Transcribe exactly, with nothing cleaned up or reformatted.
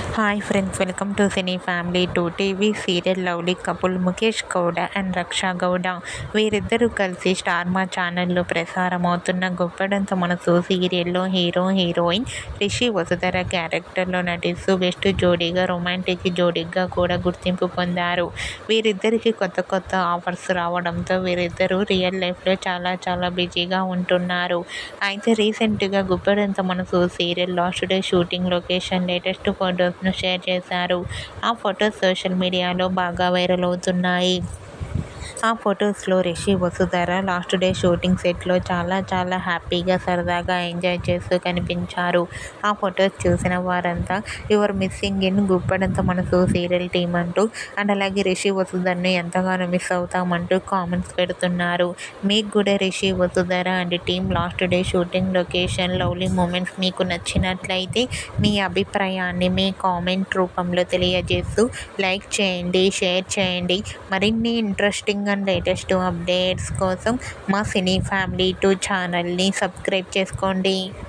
Hi friends, welcome to cine family two. TV serial lovely couple Mukesh Gowda and Raksha Gowda వీరిద్దరూ కలిసి star మా ఛానల్లో ప్రసారం అవుతున్న గొప్పడంత మనసు సీరియల్లో హీరో హీరోయిన్ రిషి వసుధర క్యారెక్టర్లో నటిస్తూ బెస్ట్ జోడీగా, రొమాంటిక్ జోడీగా కూడా గుర్తింపు పొందారు. వీరిద్దరికి కొత్త కొత్త ఆఫర్స్ రావడంతో వీరిద్దరూ రియల్ లైఫ్లో చాలా చాలా బిజీగా ఉంటున్నారు. అయితే రీసెంట్గా Guppedantha Manasu serial last day shooting location latest ఫొటోస్ను షేర్ చేశారు. ఆ ఫొటోస్ సోషల్ మీడియాలో బాగా వైరల్ అవుతున్నాయి. ఆ ఫొటోస్లో Rishi Vasudhara last day shooting సెట్లో చాలా చాలా హ్యాపీగా, సరదాగా ఎంజాయ్ చేస్తూ కనిపించారు. ఆ ఫొటోస్ చూసిన వారంతా your missing in Guppedantha Manasu serial team అంటూ, అండ్ అలాగే రిషి వసుధరని ఎంతగానో మిస్ అవుతామంటూ కామెంట్స్ పెడుతున్నారు. మీకు కూడా Rishi Vasudhara and team last day shooting location lovely moments మీకు నచ్చినట్లయితే మీ అభిప్రాయాన్ని మీ కామెంట్ రూపంలో తెలియజేస్తూ లైక్ చేయండి, షేర్ చేయండి. మరిన్ని ఇంట్రెస్టింగ్ అండ్ లేటెస్ట్ అప్డేట్స్ కోసం మా సినీ ఫ్యామిలీ టూ ఛానల్ని సబ్స్క్రైబ్ చేసుకోండి.